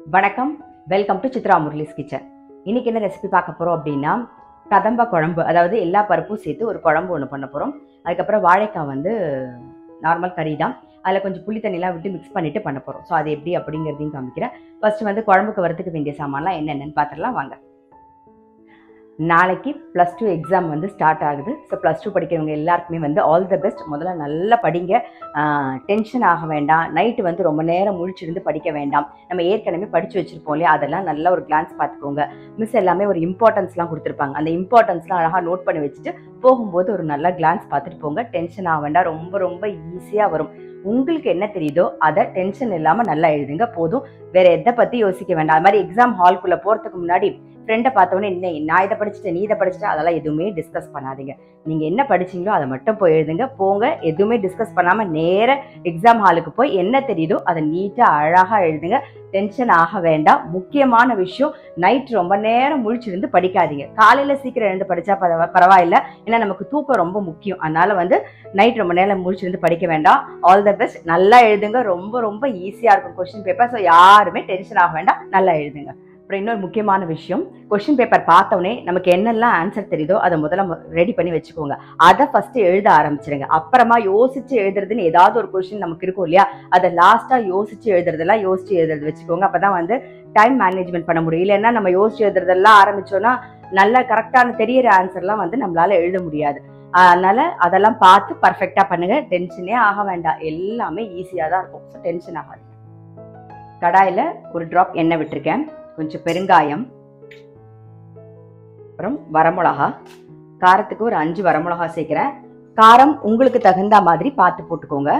வணக்கம், welcome to Chitra Murali's kitchen. இன்னைக்கு என்ன ரெசிபி பார்க்க போகிறோம் அப்படின்னா, கதம்ப குழம்பு. அதாவது எல்லா பருப்பும் சேர்த்து ஒரு குழம்பு ஒன்று பண்ண போகிறோம். அதுக்கப்புறம் வாழைக்காய் வந்து நார்மல் கறி தான். அதில் கொஞ்சம் புளி தண்ணிலாம் விட்டு மிக்ஸ் பண்ணிவிட்டு பண்ண போகிறோம். ஸோ அது எப்படி அப்படிங்கிறதையும் காமிக்கிறேன். ஃபர்ஸ்ட் வந்து குழம்புக்கு வரத்துக்கு வேண்டிய சாமான்லாம் என்னென்னு பார்த்துடலாம் வாங்க. நாளைக்கு +2 எக்ஸாம் வந்து ஸ்டார்ட் ஆகுது. ஸோ +2 படிக்கிறவங்க எல்லாருக்குமே வந்து ஆல் த பெஸ்ட். முதல்ல நல்லா படிங்க, டென்ஷன் ஆக வேண்டாம். நைட்டு வந்து ரொம்ப நேரம் முழிச்சிருந்து படிக்க வேண்டாம். நம்ம ஏற்கனவே படித்து வச்சுருப்போம் இல்லையா, அதெல்லாம் நல்லா ஒரு கிளான்ஸ் பார்த்துக்கோங்க. மிஸ் எல்லாமே ஒரு இம்பார்ட்டன்ஸ்லாம் கொடுத்துருப்பாங்க. அந்த இம்பார்ட்டன்ஸ்லாம் அழகாக நோட் பண்ணி வச்சுட்டு போகும்போது ஒரு நல்ல கிளான்ஸ் பார்த்துட்டு போங்க. டென்ஷன் ஆக வேண்டாம், ரொம்ப ரொம்ப ஈஸியாக வரும். உங்களுக்கு என்ன தெரியுதோ அதை டென்ஷன் இல்லாமல் நல்லா எழுதுங்க போதும். வேற எதை பற்றி யோசிக்க வேண்டாம். அது மாதிரி எக்ஸாம் ஹால்குள்ளே போகிறதுக்கு முன்னாடி ஃப்ரெண்டை பார்த்தோன்னே நான் இதை படிச்சுட்டேன், நீ இதை படிச்சுட்டேன், அதெல்லாம் எதுவுமே டிஸ்கஸ் பண்ணாதீங்க. நீங்கள் என்ன படிச்சிங்களோ அதை மட்டும் போய் எழுதுங்க போங்க. எதுவுமே டிஸ்கஸ் பண்ணாமல் நேர எக்ஸாம் ஹாலுக்கு போய் என்ன தெரியுதோ அதை நீட்டாக அழகாக எழுதுங்க. டென்ஷன் ஆக வேண்டாம். முக்கியமான விஷயம், நைட் ரொம்ப நேரம் முழிச்சிருந்து படிக்காதீங்க. காலையில் சீக்கிரம் எழுந்து படித்தா பரவாயில்ல, ஏன்னா நமக்கு தூக்கம் ரொம்ப முக்கியம். அதனால வந்து நைட் ரொம்ப நேரம் முழிச்சிருந்து படிக்க வேண்டாம். All the best. நல்லா எழுதுங்க. ரொம்ப ரொம்ப ஈஸியாக இருக்கும் கொஸ்டின் பேப்பர். ஸோ யாருமே டென்ஷன் ஆக வேண்டாம், நல்லா எழுதுங்க. அப்புறம் இன்னொரு முக்கியமான விஷயம், கொஸ்டின் பேப்பர் பார்த்தோன்னே நமக்கு என்னெல்லாம் ஆன்சர் தெரியுதோ அதை முதல்ல ரெடி பண்ணி வச்சுக்கோங்க. அதை ஃபஸ்ட்டு எழுத ஆரம்பிச்சிடுங்க. அப்புறமா யோசிச்சு எழுதுறதுன்னு ஏதாவது ஒரு கொஸ்டின் நமக்கு இருக்கும் இல்லையா, அதை லாஸ்ட்டாக யோசிச்சு எழுதுறது வச்சுக்கோங்க. அப்போ தான் வந்து டைம் மேனேஜ்மெண்ட் பண்ண முடியும். இல்லைன்னா நம்ம யோசிச்சு எழுதுறதெல்லாம் ஆரம்பிச்சோன்னா நல்ல கரெக்டான தெரியற ஆன்சர்லாம் வந்து நம்மளால எழுத முடியாது. அதனால அதெல்லாம் பார்த்து பர்ஃபெக்டாக பண்ணுங்க. டென்ஷனே ஆக வேண்டாம், எல்லாமே ஈஸியாக தான் இருக்கும். ஸோ டென்ஷன் ஆகாது. கடாயில் ஒரு ட்ராப் எண்ணெய் விட்டுருக்கேன், கொஞ்சம் பெருங்காயம், அப்புறம் வரமிளகா. காரத்துக்கு ஒரு 5 வரமிளகா சேர்க்கிறேன். காரம் உங்களுக்கு தகுந்த மாதிரி பார்த்து போட்டுக்கோங்க.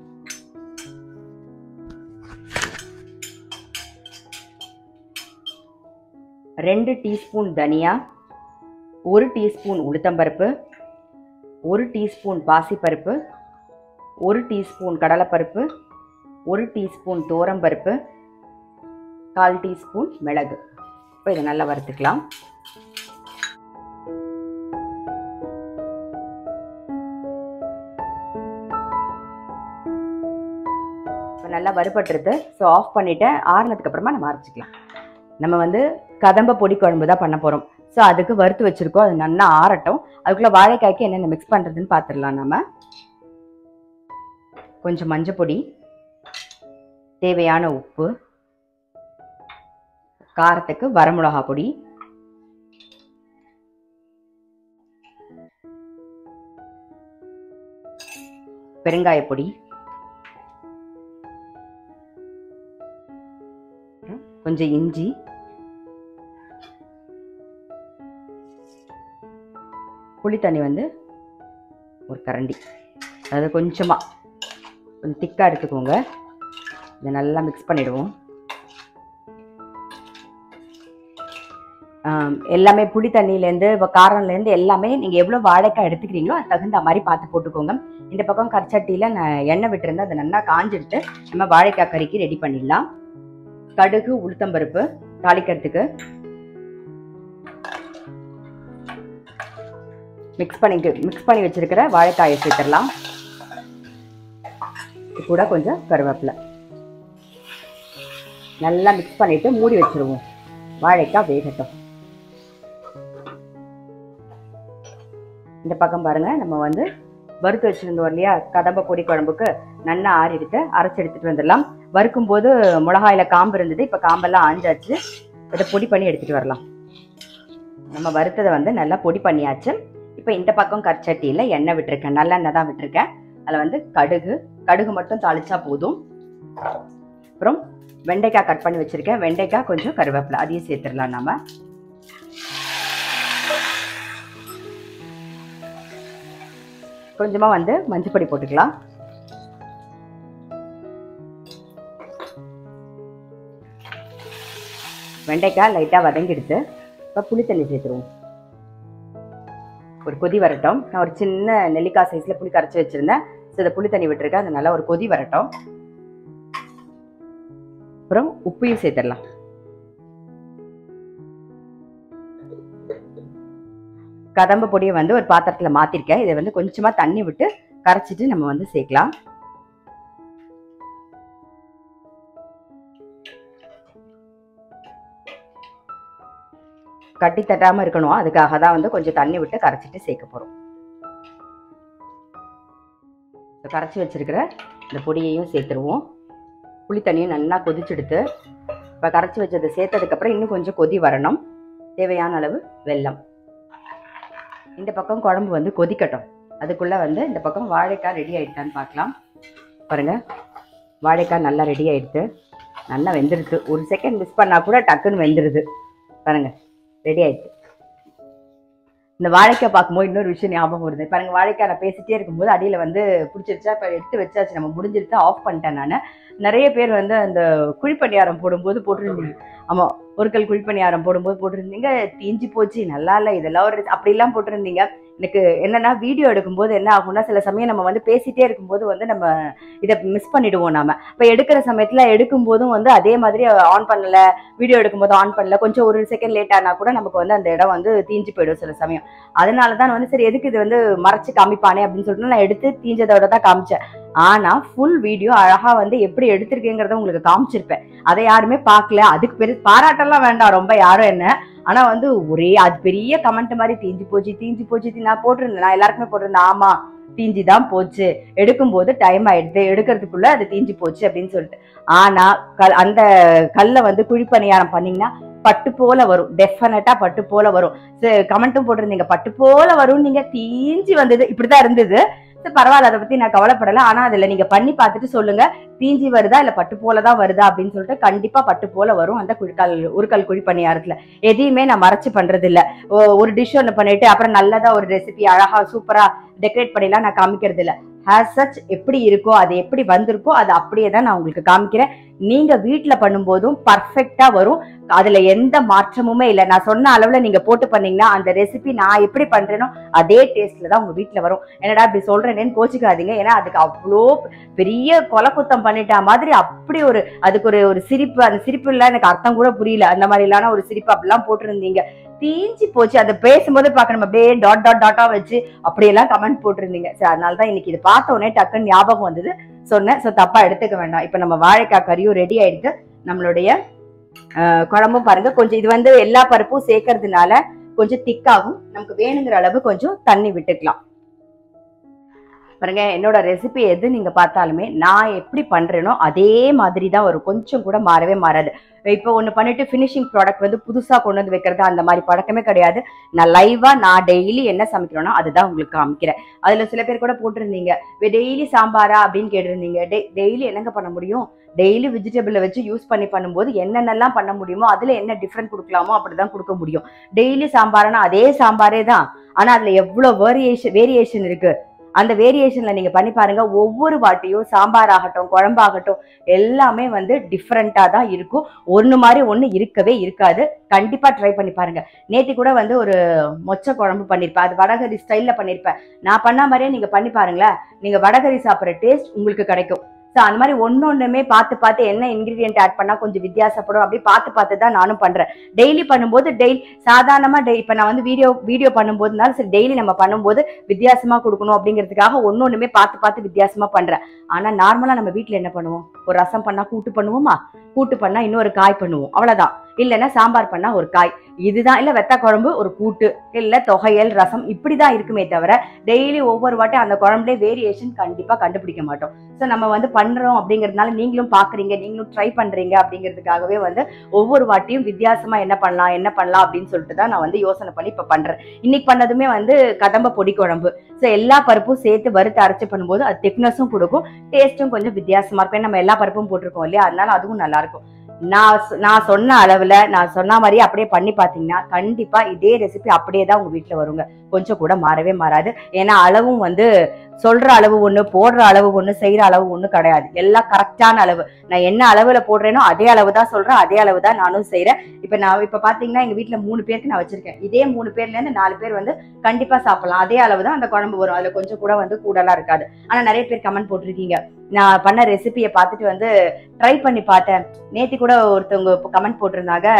ரெண்டு டீஸ்பூன் தனியா, 1 டீஸ்பூன் உளுத்தம்பருப்பு, 1 டீஸ்பூன் பாசிப்பருப்பு, 1 டீஸ்பூன் கடலைப்பருப்பு, 1 டீஸ்பூன் தோரம்பருப்பு, 1/4 டீஸ்பூன் மிளகு. இப்போ இதை நல்லா வறுத்துக்கலாம். இப்போ நல்லா வறுபட்டுருது. ஸோ ஆஃப் பண்ணிவிட்டேன். ஆறுனதுக்கு அப்புறமா நம்ம அரைச்சிக்கலாம். நம்ம வந்து கதம்ப பொடி குழம்பு தான் பண்ண போகிறோம். ஸோ அதுக்கு வறுத்து வச்சுருக்கோம். அது நல்லா ஆறட்டும். அதுக்குள்ளே வாழைக்காய்க்கு என்னென்ன மிக்ஸ் பண்ணுறதுன்னு பார்த்துடலாம். நம்ம கொஞ்சம் மஞ்சள் பொடி, தேவையான உப்பு, காரத்துக்கு வரமிளகா பொடி, பெருங்காய பொடி, கொஞ்சம் இஞ்சி, புளி தண்ணி வந்து ஒரு கரண்டி, அதாவது கொஞ்சம் திக்காக எடுத்துக்கோங்க. இதை நல்லா மிக்ஸ் பண்ணிடுவோம். எல்லாமே புளி தண்ணியிலேருந்து காரம்லேருந்து எல்லாமே நீங்கள் எவ்வளோ வாழைக்காய் எடுத்துக்கிறீங்களோ அது தகுந்த மாதிரி பார்த்து போட்டுக்கோங்க. இந்த பக்கம் கற்சட்டியில் நான் எண்ணெய் விட்டுருந்தேன், அதை நல்லா காஞ்சிடுத்து நம்ம வாழைக்காய் கறிக்கு ரெடி பண்ணிடலாம். கடுகு, உளுத்தம்பருப்பு தாளிக்கிறதுக்கு மிக்ஸ் பண்ணி வச்சிருக்கிற வாழைக்காயை சேர்த்துடலாம். இது கூட கொஞ்சம் கருவேப்பிலை நல்லா மிக்ஸ் பண்ணிட்டு மூடி வச்சிருவோம். வாழைக்காய் வேகட்டும். இந்த பக்கம் பாருங்க, நம்ம வந்து வறுத்து வச்சிருந்தோம் இல்லையா கதம்ப பொடி குழம்புக்கு, நல்லா அரைச்சி எடுத்துட்டு வந்துடலாம். வறுக்கும் போது மிளகாயில காம்பு இருந்தது, இப்போ காம்பெல்லாம் ஆஞ்சாச்சு. இதை பொடி பண்ணி எடுத்துட்டு வரலாம். நம்ம வறுத்ததை வந்து நல்லா பொடி பண்ணியாச்சு. இப்போ இந்த பக்கம் கற்சட்டியில் எண்ணெய் விட்டுருக்கேன், நல்லெண்ணெய் தான் விட்டுருக்கேன். அதில் வந்து கடுகு மட்டும் தாளிச்சா போதும். அப்புறம் வெண்டைக்காய் கட் பண்ணி வச்சிருக்கேன், வெண்டைக்காய் கொஞ்சம் கருவேப்பிலை அதையும் சேர்த்துடலாம். நம்ம கொஞ்சமா வந்து மஞ்சள் பொடி போட்டுக்கலாம். வெண்டைக்காய் லைட்டாக வதங்கிடுச்சு. இப்போ புளி தண்ணி சேர்த்துருவோம். ஒரு கொதி வரட்டும். நான் ஒரு சின்ன நெல்லிக்காய் சைஸில் புளி கரைச்சி வச்சுருந்தேன். ஸோ இதை புளி தண்ணி விட்டுருக்கேன். அது நல்லா ஒரு கொதி வரட்டும். அப்புறம் உப்பையும் சேர்த்துடலாம். கதம்ப பொடியை வந்து ஒரு பாத்திரத்தில் மாற்றிருக்கேன். இதை வந்து கொஞ்சமாக தண்ணி விட்டு கரைச்சிட்டு நம்ம வந்து சேர்க்கலாம். கட்டி தட்டாமல் இருக்கணும். அதுக்காக தான் வந்து கொஞ்சம் தண்ணி விட்டு கரைச்சிட்டு சேர்க்க போகிறோம். கரைச்சி வச்சிருக்கிற இந்த பொடியையும் சேர்த்துருவோம். புளி தண்ணியும் நல்லா கொதிச்செடுத்து இப்போ கரைச்சி வச்சதை சேர்த்ததுக்கப்புறம் இன்னும் கொஞ்சம் கொதி வரணும். தேவையான அளவு வெல்லம். இந்த பக்கம் குழம்பு வந்து கொதிக்கட்டும். அதுக்குள்ளே வந்து இந்த பக்கம் வாழைக்காய் ரெடி ஆகிடுதான்னு பார்க்கலாம். பாருங்கள், வாழைக்காய் நல்லா ரெடி ஆகிடுது, நல்லா வெந்துடுது. ஒரு செகண்ட் மிஸ் பண்ணால் கூட டக்குன்னு வெந்துடுது. பாருங்கள், ரெடி ஆகிடுது. இந்த வாழைக்காய் பார்க்கும்போது இன்னொரு விஷயம் ஞாபகம் வருது. பாருங்கள், வாழைக்காய் நான் பேசிட்டே இருக்கும்போது அடியில் வந்து பிடிச்சிருச்சா, இப்போ எடுத்து வச்சாச்சு, நம்ம முடிஞ்சிருச்சா, ஆஃப் பண்ணிட்டேன் நான். நிறைய பேர் வந்து அந்த குழிப்பணியாரம் போடும்போது போட்டிருந்தீங்க. ஆமாம், ஒரு கல் குழிப்பணியாரம் போடும்போது போட்டிருந்தீங்க, தீஞ்சு போச்சு, நல்லா இல்லை, இதெல்லாம் ஒரு அப்படிலாம் போட்டிருந்தீங்க. எனக்கு என்னன்னா, வீடியோ எடுக்கும்போது என்ன ஆகும்னா, சில சமயம் நம்ம வந்து பேசிட்டே இருக்கும்போது வந்து நம்ம இதை மிஸ் பண்ணிடுவோம். நாம இப்போ எடுக்கிற சமயத்தில் எடுக்கும்போதும் வந்து அதே மாதிரி ஆன் பண்ணலை, வீடியோ எடுக்கும்போது ஆன் பண்ணல, கொஞ்சம் ஒரு செகண்ட் லேட் ஆனால் கூட நமக்கு வந்து அந்த இடம் வந்து தீஞ்சு போயிடும் சில சமயம். அதனால தான் வந்து சரி எதுக்கு இது வந்து மறைச்சு காமிப்பானே அப்படின்னு சொல்லிட்டு நான் எடுத்து தீஞ்சதோட தான் காமிச்சேன். ஆனா ஃபுல் வீடியோ அழகா வந்து எப்படி எடுத்திருக்கேங்கிறத உங்களுக்கு காமிச்சிருப்பேன். அதை யாருமே பார்க்கல. அதுக்கு பெரிய பாராட்டெல்லாம் வேண்டாம் ரொம்ப யாரும் என்ன. ஆனா வந்து ஒரே அது பெரிய கமெண்ட் மாதிரி தீஞ்சு போச்சு நான் போட்டிருந்தேன். நான் எல்லாருக்குமே போட்டிருந்தேன், ஆமா தீஞ்சு தான் போச்சு, எடுக்கும்போது டைம் ஆயிடுது, எடுக்கிறதுக்குள்ள அது தீஞ்சு போச்சு அப்படின்னு சொல்லிட்டு. ஆனா அந்த கல்லை வந்து குழிப்பணியாரம் பண்ணீங்கன்னா பட்டு போல வரும், டெஃபினட்டா பட்டு போல வரும். கமெண்ட்டும் போட்டிருந்தீங்க, பட்டு போல வரும், நீங்க தீஞ்சு வந்தது இப்படிதான் இருந்தது. பரவாயில்ல, அதை பத்தி நான் கவலைப்படல. ஆனா அதுல நீங்க பண்ணி பார்த்துட்டு சொல்லுங்க, தீஞ்சி வருதா இல்ல பட்டு போலதான் வருதா அப்படின்னு சொல்லிட்டு. கண்டிப்பா பட்டு போல வரும் அந்த ஒரு கல் குழி பணியாரத்துல. எதையுமே நான் மறைச்சு பண்றது இல்ல. ஒரு டிஷ் ஒன்று பண்ணிட்டு அப்புறம் நல்லதா ஒரு ரெசிபி அழகா சூப்பரா டெக்கரேட் பண்ணிலாம் நான் காமிக்கிறது இல்ல. ஹேஸ் சச் எப்படி இருக்கோ, அது எப்படி வந்திருக்கோ அது அப்படியே தான் நான் உங்களுக்கு காமிக்கிறேன். நீங்க வீட்டுல பண்ணும்போதும் பர்ஃபெக்டா வரும். அதுல எந்த மாற்றமுமே இல்லை. நான் சொன்ன அளவுல நீங்க போட்டு பண்ணீங்கன்னா அந்த ரெசிபி நான் எப்படி பண்றேனோ அதே டேஸ்ட்ல தான் உங்க வீட்டுல வரும். என்னடா இப்படி சொல்றேன்னு கோச்சிக்காதீங்க. ஏன்னா அதுக்கு அவ்வளோ பெரிய கொலை குத்தம் பண்ணிட்டா மாதிரி அப்படி ஒரு அதுக்கு ஒரு சிரிப்பு, அந்த சிரிப்பு எல்லாம் எனக்கு அர்த்தம் கூட புரியல. அந்த மாதிரி இல்லாம ஒரு சிரிப்பு அப்படிலாம் போட்டிருந்தீங்க. தீஞ்சு போச்சு, அதை பேசும்போது பார்க்கணும் அப்படியே டாட்டா வச்சு அப்படியெல்லாம் கமெண்ட் போட்டிருந்தீங்க. சரி, அதனாலதான் இன்னைக்கு இது பார்த்த உடனே டக்குன்னு ஞாபகம் வந்தது சொன்னேன். ஸோ தப்பா எடுத்துக்க வேண்டாம். இப்ப நம்ம வாழைக்காய் கறியும் ரெடி ஆயிடுச்சு. நம்மளுடைய குழம்பும் பாருங்க, கொஞ்சம் இது வந்து எல்லா பருப்பும் சேர்க்கறதுனால கொஞ்சம் திக்காகும். நமக்கு வேணுங்கிற அளவு கொஞ்சம் தண்ணி விட்டுக்கலாம். பாருங்க, என்னோட ரெசிபி எது நீங்க பார்த்தாலுமே நான் எப்படி பண்றேனோ அதே மாதிரி தான் வரும். கொஞ்சம் கூட மாறவே மாறாது. இப்போ ஒன்று பண்ணிட்டு ஃபினிஷிங் ப்ராடக்ட் வந்து புதுசாக கொண்டு வந்து வைக்கிறது அந்த மாதிரி பழக்கமே கிடையாது. நான் லைவா நான் டெய்லி என்ன சமைக்கிறேனோ அதுதான் உங்களுக்கு காமிக்கிறேன். அதுல சில பேர் கூட போட்டிருந்தீங்க, டெய்லி சாம்பாரா அப்படின்னு கேட்டிருந்தீங்க. டெய்லி என்னங்க பண்ண முடியும்? டெய்லி வெஜிடபிளை வச்சு யூஸ் பண்ணி பண்ணும்போது என்னென்னலாம் பண்ண முடியுமோ அதுல என்ன டிஃப்ரெண்ட் கொடுக்கலாமோ அப்படிதான் கொடுக்க முடியும். டெய்லி சாம்பார்னா அதே சாம்பாரே தான், ஆனா அதுல எவ்வளவு வேரியேஷன் இருக்கு. அந்த வேரியேஷன்ல நீங்க பண்ணி பாருங்க. ஒவ்வொரு வாட்டியும் சாம்பார் ஆகட்டும், குழம்பாகட்டும், எல்லாமே வந்து டிஃப்ரெண்டா தான் இருக்கும். ஒண்ணு மாதிரி ஒண்ணு இருக்கவே இருக்காது. கண்டிப்பா ட்ரை பண்ணி பாருங்க. நேத்தி கூட வந்து ஒரு மொச்சை குழம்பு பண்ணிருப்பேன். அது வடகரி ஸ்டைல்ல பண்ணிருப்பேன். நான் பண்ண மாதிரியே நீங்க பண்ணி பாருங்களேன். நீங்க வடகரி சாப்பிட்ற டேஸ்ட் உங்களுக்கு கிடைக்கும். ஸோ அந்த மாதிரி ஒன்னொன்னுமே பார்த்து என்ன இன்கிரீடியன்ட் ஆட் பண்ணா கொஞ்சம் வித்தியாசப்படும் அப்படி பார்த்து தான் நானும் பண்றேன். டெய்லி பண்ணும்போது சாதாரணமா இப்ப நான் வந்து வீடியோ பண்ணும்போதுனால சரி டெய்லி நம்ம பண்ணும்போது வித்தியாசமா கொடுக்கணும் அப்படிங்கிறதுக்காக ஒன்னொன்னுமே பார்த்து வித்தியாசமா பண்றேன். ஆனா நார்மலா நம்ம வீட்டுல என்ன பண்ணுவோம்? ஒரு ரசம் பண்ணா கூட்டு பண்ணுவோமா? கூட்டு பண்ணா இன்னொரு காய் பண்ணுவோம், அவ்வளவுதான். இல்லைன்னா சாம்பார் பண்ணா ஒரு காய், இதுதான். இல்ல வெத்த குழம்பு, ஒரு கூட்டு, இல்ல தொகையல், ரசம், இப்படிதான் இருக்குமே தவிர டெய்லி ஒவ்வொரு வாட்டி அந்த குழம்புல வேரியேஷன் கண்டிப்பா கண்டுபிடிக்க மாட்டோம். ஸோ நம்ம வந்து பண்றோம் அப்படிங்கிறதுனால நீங்களும் பாக்குறீங்க, நீங்களும் ட்ரை பண்றீங்க அப்படிங்கிறதுக்காகவே வந்து ஒவ்வொரு வாட்டியும் வித்தியாசமா என்ன பண்ணலாம் அப்படின்னு சொல்லிட்டு தான் நான் வந்து யோசனை பண்ணி இப்ப பண்றேன். இன்னைக்கு பண்ணதுமே வந்து கதம்ப பொடி குழம்பு. ஸோ எல்லா பருப்பும் சேர்த்து வறுத்து அரைச்சு பண்ணும்போது அது திக்னஸும் கொடுக்கும், டேஸ்டும் கொஞ்சம் வித்தியாசமா இருக்கும். நம்ம எல்லா பருப்பும் போட்டிருக்கோம் இல்லையா, அதனால அதுவும் நல்லா இருக்கும். நான் சொன்ன அளவுல நான் சொன்ன மாதிரியே அப்படியே பண்ணி பாத்தீங்கன்னா கண்டிப்பா இதே ரெசிபி அப்படியே தான் உங்க வீட்டுல வருங்க. கொஞ்சம் கூட மாறவே மாறாது. ஏன்னா அளவும் வந்து சொல்ற அளவு ஒண்ணு, போடுற அளவு ஒண்ணு, செய்யற அளவு ஒண்ணு கிடையாது. எல்லாம் கரெக்டான அளவு. நான் என்ன அளவுல போடுறேனோ அதே அளவு தான் சொல்றேன், அதே அளவு தான் நானும் செய்யறேன். இப்ப பாத்தீங்கன்னா எங்க வீட்டுல 3 பேருக்கு நான் வச்சிருக்கேன். இதே 3 பேர்ல இருந்து 4 பேர் வந்து கண்டிப்பா சாப்பிடலாம். அதே அளவு தான் அந்த குழம்பு வரும். அதுல கொஞ்சம் கூட வந்து கூடலாம் இருக்காது. ஆனா நிறைய பேர் கமெண்ட் போட்டிருக்கீங்க, நான் பண்ண ரெசிபியை பார்த்துட்டு வந்து ட்ரை பண்ணி பார்த்தேன். நேத்தி கூட ஒருத்தவங்க கமெண்ட் போட்டிருந்தாங்க,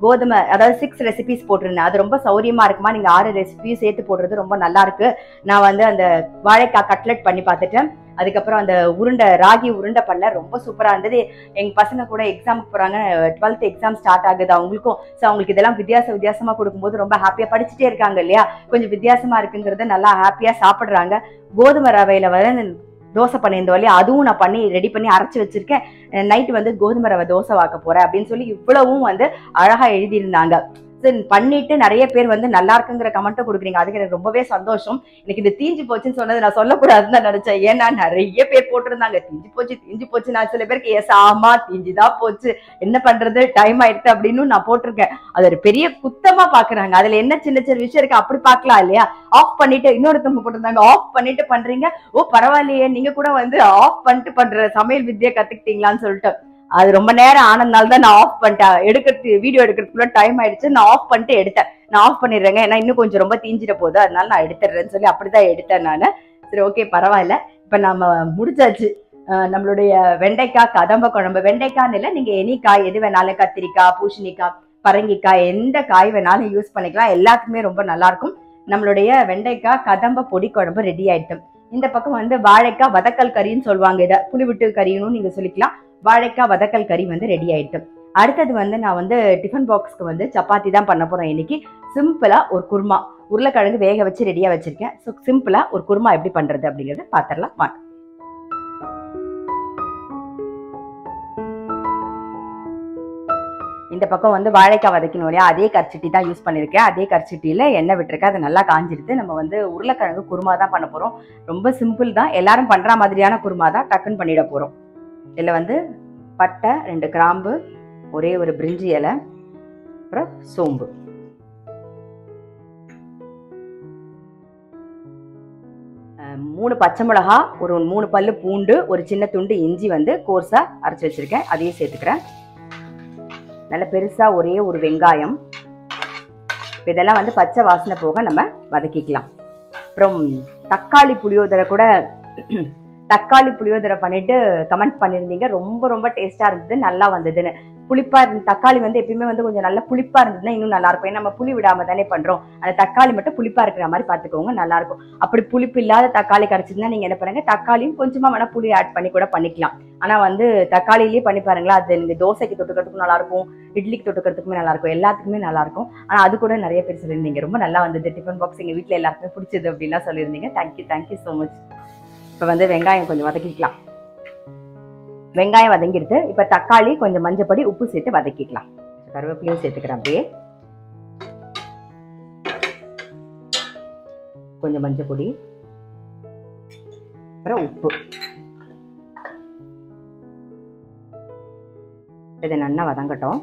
கோதுமை அதாவது 6 ரெசிபிஸ் போட்டிருந்தேன். அது ரொம்ப சௌரியமா இருக்குமா, நீங்க 6 ரெசிபியும் சேர்த்து போடுறது ரொம்ப நல்லா இருக்கு. நான் வந்து அந்த வாழைக்காய் கட்லெட் பண்ணி பார்த்துட்டேன். அதுக்கப்புறம் அந்த ராகி உருண்டை பண்ண ரொம்ப சூப்பரா இருந்தது. எங்க பசங்க கூட எக்ஸாமுக்கு போறாங்க, 12th எக்ஸாம் ஸ்டார்ட் ஆகுது அவங்களுக்கும். ஸோ அவங்களுக்கு இதெல்லாம் வித்தியாசமா கொடுக்கும்போது ரொம்ப ஹாப்பியா படிச்சுட்டே இருக்காங்க இல்லையா, கொஞ்சம் வித்தியாசமா இருக்குங்கிறத நல்லா ஹாப்பியா சாப்பிடுறாங்க. கோதுமை ரவையில வர தோசை பண்ணியிருந்தோம் இல்லையா, அதுவும் நான் பண்ணி ரெடி பண்ணி அரைச்சி வச்சிருக்கேன். நைட்டு வந்து கோதுமை ரவை தோசை வாக்க போறேன் அப்படின்னு சொல்லி இவ்வளவும் வந்து அழகா எழுதியிருந்தாங்க. பண்ணிட்டு நிறைய பேர் வந்து நல்லா இருக்குங்கிற கமெண்ட்டை கொடுக்குறீங்க. அதுக்கு எனக்கு ரொம்பவே சந்தோஷம். எனக்கு இந்த தீஞ்சு போச்சுன்னு சொன்னது நான் சொல்லக்கூடாதுன்னு தான் நினைச்சேன். ஏன்னா நிறைய பேர் போட்டிருந்தாங்க தீஞ்சு போச்சு. நான் சில பேருக்கு ஆமா தீஞ்சுதான் போச்சு, என்ன பண்றது, டைம் ஆயிடுச்சு அப்படின்னு நான் போட்டிருக்கேன். அது ஒரு பெரிய குத்தமா பாக்குறாங்க. அதுல என்ன சின்ன சின்ன விஷயம் இருக்கு அப்படி பாக்கலாம் இல்லையா. ஆஃப் பண்ணிட்டு இன்னொருத்தவங்க போட்டிருந்தாங்க ஆஃப் பண்ணிட்டு பண்றீங்க, ஓ பரவாயில்லையே நீங்க கூட வந்து ஆஃப் பண்ணிட்டு பண்ற சமையல் வித்தியை கத்துக்கிட்டீங்களான்னு சொல்லிட்டு. அது ரொம்ப நேரம் ஆனதுனால தான் நான் ஆஃப் பண்ணிட்டேன். வீடியோ எடுக்கிறதுக்குள்ள டைம் ஆயிடுச்சு. நான் ஆஃப் பண்ணிட்டு எடுத்தேன். நான் ஆஃப் பண்ணிடுறேங்க, ஏன்னா இன்னும் கொஞ்சம் ரொம்ப தீஞ்சிட போகுது, அதனால நான் எடுத்துடுறேன்னு சொல்லி அப்படிதான் எடுத்தேன் நான். சரி ஓகே பரவாயில்ல. இப்ப நம்ம முடிச்சாச்சு நம்மளுடைய வெண்டைக்காய் கதம்ப குழம்பு. வெண்டைக்காய்னு இல்லை, நீங்க எனி காய் எது வேணாலும், கத்திரிக்காய், பூசணிக்காய், பரங்கிக்காய், எந்த காய் வேணாலும் யூஸ் பண்ணிக்கலாம். எல்லாத்துக்குமே ரொம்ப நல்லா இருக்கும். நம்மளுடைய வெண்டைக்காய் கதம்ப பொடி குழம்பு ரெடி ஆயிட்டு. இந்த பக்கம் வந்து வாழைக்காய் வதக்கல் கறின்னு சொல்லுவாங்க, இதை புளி விட்டு கறின்னு நீங்க சொல்லிக்கலாம். வாழைக்காய் வதக்கல் கறி வந்து ரெடி ஆயிட்டு. அடுத்தது வந்து நான் வந்து டிஃபன் பாக்ஸ்க்கு வந்து சப்பாத்தி தான் பண்ண போறேன் இன்னைக்கு. சிம்பிளா ஒரு குருமா, உருளைக்கிழங்கு வேக வச்சு ரெடியா வச்சிருக்கேன். ஸோ சிம்பிளா ஒரு குருமா எப்படி பண்றது அப்படிங்கறத பாத்திரலாம் வாங்க. இந்த பக்கம் வந்து வாழைக்காய் வதக்கணும் இல்லையா, அதே கரிச்சட்டி தான் யூஸ் பண்ணியிருக்கேன். அதே கரிச்சட்டியில எண்ணெய் விட்டுருக்கேன். அது நல்லா காஞ்சிடுது. நம்ம வந்து உருளைக்கிழங்கு குருமா தான் பண்ண போறோம். ரொம்ப சிம்பிள் தான், எல்லாரும் பண்ற மாதிரியான குருமா தான், டக்குன்னு பண்ணிட போறோம். இதில் வந்து பட்டை, 2 கிராம்பு, ஒரே ஒரு பிரிஞ்சி இலை, அப்புறம் சோம்பு, மூணு பச்சை மிளகா, ஒரு 3 பல்லு பூண்டு, ஒரு சின்ன துண்டு இஞ்சி வந்து கோர்ஸா அரைச்சி வச்சிருக்கேன், அதையும் சேர்த்துக்கிறேன். நல்ல பெருசா ஒரே ஒரு வெங்காயம். இதெல்லாம் வந்து பச்சை வாசனை போக நம்ம வதக்கிக்கலாம். அப்புறம் தக்காளி புளியோதரை பண்ணிட்டு கமெண்ட் பண்ணியிருந்தீங்க. ரொம்ப ரொம்ப டேஸ்டா இருந்தது, நல்லா வந்ததுன்னு. புளிப்பா இருந்து தக்காளி வந்து எப்பயுமே வந்து கொஞ்சம் நல்லா புளிப்பா இருந்ததுன்னா இன்னும் நல்லா இருக்கும். ஏன்னா நம்ம புளி விடாம தானே பண்றோம். அந்த தக்காளி மட்டும் புளிப்பா இருக்கிற மாதிரி பாத்துக்கோங்க, நல்லா இருக்கும். அப்படி புளிப்பு இல்லாத தக்காளி கிடைச்சதுன்னா நீங்க என்ன பண்ணுங்க, தக்காளியும் கொஞ்சமா வேணா புளி ஆட் பண்ணி கூட பண்ணிக்கலாம். ஆனா வந்து தக்காளிலேயே பண்ணி பாருங்களா, அது நீங்க தோசைக்கு தொட்டுக்கிறதுக்கும் நல்லா இருக்கும், இட்லிக்கு தொட்டுக்கிறதுக்குமே நல்லா இருக்கும், எல்லாத்துக்குமே நல்லா இருக்கும். ஆனா அது கூட நிறைய பேர் சொல்லியிருந்தீங்க ரொம்ப நல்லா வந்தது, டிஃபன் பாக்ஸ் எங்க வீட்டுல எல்லாருக்குமே பிடிச்சது அப்படின்னா சொல்லியிருந்தீங்க. Thank you so much. இப்போ வந்து வெங்காயம் கொஞ்சம் வதக்கிக்கலாம். வெங்காயம் வதங்கிடுது. இப்போ தக்காளி கொஞ்சம் மஞ்சப்பொடி உப்பு சேர்த்து வதக்கிக்கலாம். கருவேப்பிலையும் சேர்த்துக்கிறேன். அப்படியே கொஞ்சம் மஞ்சப்பொடி, அப்புறம் உப்பு. இதை நல்லா வதங்கட்டும்.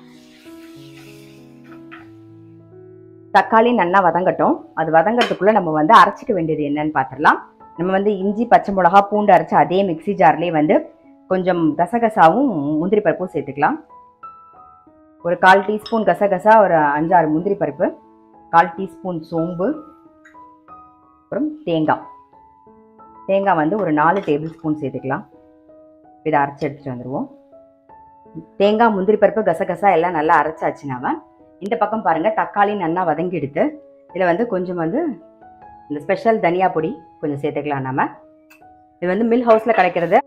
தக்காளி நல்லா வதங்கட்டும். அது வதங்கிறதுக்குள்ள நம்ம வந்து அரைச்சிக்க வேண்டியது என்னன்னு பார்த்துடலாம். நம்ம வந்து இஞ்சி, பச்சை மிளகா, பூண்டு அரைச்சி அதே மிக்சி ஜார்லேயே வந்து கொஞ்சம் கசகசாவும் முந்திரி பருப்பும் சேர்த்துக்கலாம். ஒரு 1/4 டீஸ்பூன் கசகசா, ஒரு 5-6 முந்திரி பருப்பு, 1/4 டீஸ்பூன் சோம்பு, அப்புறம் தேங்காய் வந்து ஒரு 4 டேபிள் ஸ்பூன் சேர்த்துக்கலாம். இதை அரைச்சி எடுத்துட்டு வந்துடுவோம். தேங்காய், முந்திரி பருப்பு, கசகசா எல்லாம் நல்லா அரைச்சாச்சுனாவ இந்த பக்கம் பாருங்க தக்காளி நல்லா வதங்கி எடுத்து இதில் வந்து கொஞ்சம் வந்து இந்த ஸ்பெஷல் தனியா பொடி கொஞ்சம் சேர்த்துக்கலாம். நம்ம இது வந்து மில் ஹவுஸில் கிடைக்கிறது.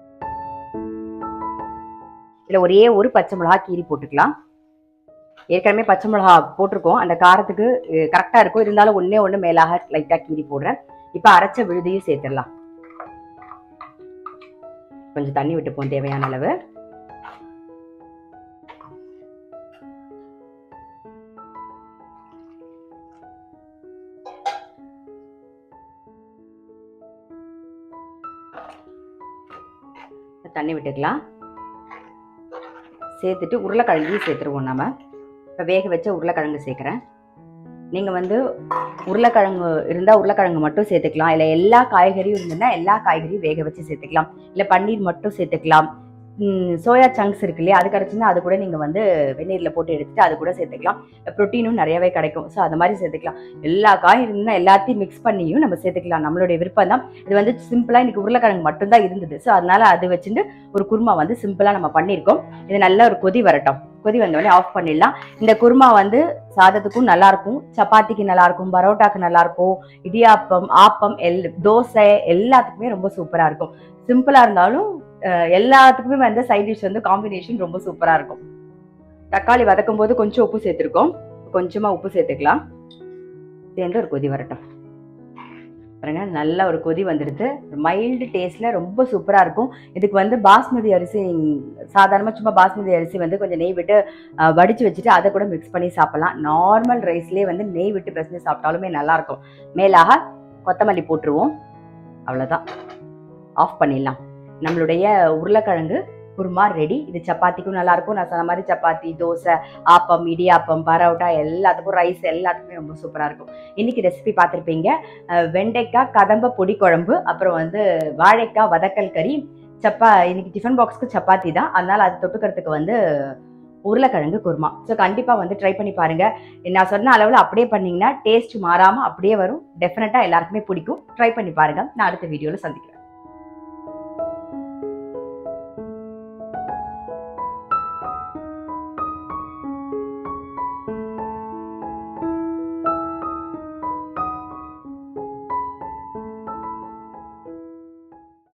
இதில் ஒரே ஒரு பச்சை மிளகா கீரி போட்டுக்கலாம். ஏற்கனவே பச்சை மிளகா போட்டிருக்கோம், அந்த காரத்துக்கு கரெக்டாக இருக்கும். இருந்தாலும் ஒன்று மேலாக லைட்டாக கீரி போடுறேன். இப்போ அரைச்ச விழுதையும் சேர்த்துடலாம். கொஞ்சம் தண்ணி விட்டுப்போம் தேவையான அளவு. தண்ணி விட்டுக்கலாம். சேர்த்துட்டு உருளைக்கிழங்கையும் சேர்த்துருவோம். நம்ம இப்போ வேக வச்ச உருளைக்கிழங்கு சேர்க்குறேன். நீங்கள் வந்து உருளைக்கிழங்கு இருந்தால் உருளைக்கிழங்கு மட்டும் சேர்த்துக்கலாம். இல்லை எல்லா காய்கறியும் இருந்ததுன்னா எல்லா காய்கறியும் வேக வச்சு சேர்த்துக்கலாம். இல்லை பன்னீர் மட்டும் சேர்த்துக்கலாம். சோயா சங்க்ஸ் இருக்கு இல்லையா, அது கிடச்சுன்னா அது கூட நீங்கள் வந்து வெந்நீரில் போட்டு எடுத்துட்டு அது கூட சேர்த்துக்கலாம். ப்ரோட்டீனும் நிறையவே கிடைக்கும். ஸோ அது மாதிரி சேர்த்துக்கலாம். எல்லா காயும் இருந்தால் எல்லாத்தையும் மிக்ஸ் பண்ணியும் நம்ம சேர்த்துக்கலாம். நம்மளுடைய விருப்பம் தான். இது வந்து சிம்பிளாக இன்னைக்கு உருளைக்கிழங்கு மட்டும்தான் இருந்தது. ஸோ அதனால அது வச்சுட்டு ஒரு குருமா வந்து சிம்பிளாக நம்ம பண்ணியிருக்கோம். இது நல்ல ஒரு கொதி வரட்டும். கொதி வந்தோடனே ஆஃப் பண்ணிடலாம். இந்த குருமா வந்து சாதத்துக்கும் நல்லா இருக்கும், சப்பாத்திக்கு நல்லா இருக்கும், பரோட்டாக்கு நல்லா இருக்கும், இடியாப்பம், ஆப்பம், தோசை எல்லாத்துக்குமே ரொம்ப சூப்பரா இருக்கும். சிம்பிளா இருந்தாலும் எல்லாத்துக்குமே வந்து சைட் டிஷ் வந்து காம்பினேஷன் ரொம்ப சூப்பரா இருக்கும். தக்காளி வதக்கும் போது கொஞ்சம் உப்பு சேர்த்துருக்கோம், கொஞ்சமா உப்பு சேர்த்துக்கலாம். சேர்ந்து ஒரு கொதி வரட்டும். பாருங்க, நல்ல ஒரு கொதி வந்துடுது. மைல்டு டேஸ்ட்ல ரொம்ப சூப்பரா இருக்கும். இதுக்கு வந்து பாஸ்மதி அரிசி, சாதாரணமாக சும்மா பாஸ்மதி அரிசி வந்து கொஞ்சம் நெய் விட்டு வடிச்சு வச்சுட்டு அதை கூட மிக்ஸ் பண்ணி சாப்பிடலாம். நார்மல் ரைஸ்லேயே வந்து நெய் விட்டு பிசைஞ்சு சாப்பிட்டாலுமே நல்லா இருக்கும். மேலாக கொத்தமல்லி போட்டுருவோம். அவ்வளோதான், ஆஃப் பண்ணிடலாம். நம்மளுடைய உருளைக்கிழங்கு குருமா ரெடி. இது சப்பாத்திக்கும் நல்லா இருக்கும். நான் சொன்ன மாதிரி சப்பாத்தி, தோசை, ஆப்பம், இடியாப்பம், பரோட்டா எல்லாத்துக்கும், ரைஸ் எல்லாத்துக்குமே ரொம்ப சூப்பரா இருக்கும். இன்னைக்கு ரெசிபி பார்த்துருப்பீங்க. வெண்டைக்காய் கதம்ப பொடி குழம்பு, அப்புறம் வந்து வாழைக்காய் வதக்கல் கறி, இன்னைக்கு டிஃபன் பாக்ஸ்க்கு சப்பாத்தி தான், அதனால அது தொட்டுக்கிறதுக்கு வந்து உருளைக்கிழங்கு குருமா. ஸோ கண்டிப்பாக வந்து ட்ரை பண்ணி பாருங்க. நான் சொன்ன அளவில் அப்படியே பண்ணீங்கன்னா டேஸ்ட் மாறாமல் அப்படியே வரும். டெஃபினட்டாக எல்லாருக்குமே பிடிக்கும். ட்ரை பண்ணி பாருங்க. நான் அடுத்த வீடியோவில் சந்திக்கிறேன்.